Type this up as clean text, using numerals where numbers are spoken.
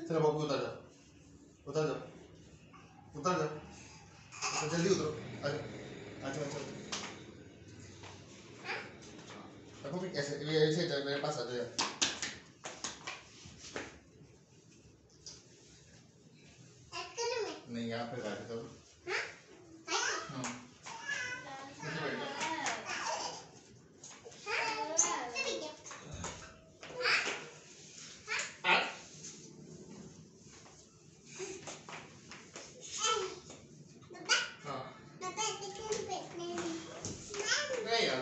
चलो बाबू उतर जाओ, उतर जाओ, उतर जाओ, तो जल्दी उतरो। अच्छा अच्छा अच्छा देखो भी ऐसे ऐसे मेरे पास आ जाओ। नहीं यहाँ पे गाड़ी